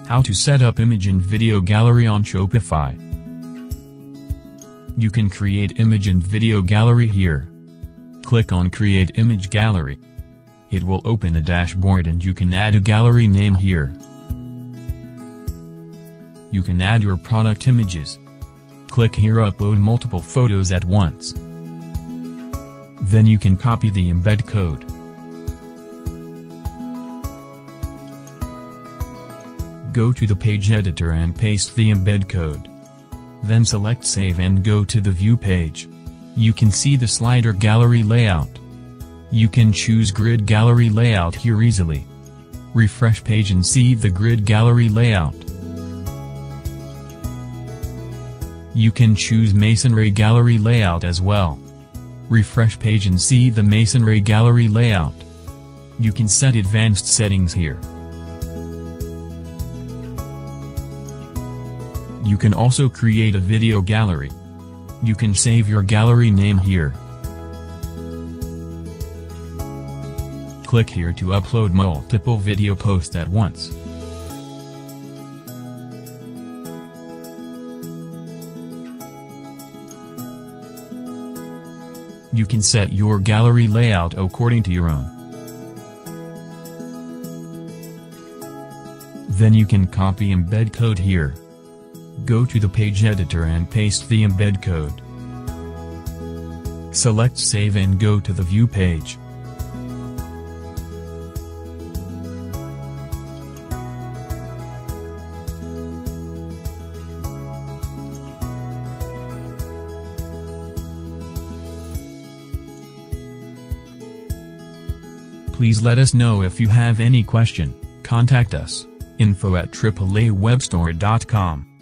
How to set up image and video gallery on Shopify. You can create image and video gallery here. Click on Create Image Gallery. It will open a dashboard and you can add a gallery name here. You can add your product images. Click here, upload multiple photos at once. Then you can copy the embed code. Go to the page editor and paste the embed code. Then select Save and go to the View page. You can see the slider gallery layout. You can choose Grid Gallery Layout here easily. Refresh page and see the Grid Gallery Layout. You can choose Masonry Gallery Layout as well. Refresh page and see the Masonry Gallery Layout. You can set advanced settings here. You can also create a video gallery. You can save your gallery name here. Click here to upload multiple video posts at once. You can set your gallery layout according to your own. Then you can copy embed code here. Go to the page editor and paste the embed code. Select Save and go to the View page. Please let us know if you have any question. Contact us, info@AAAwebstore.com.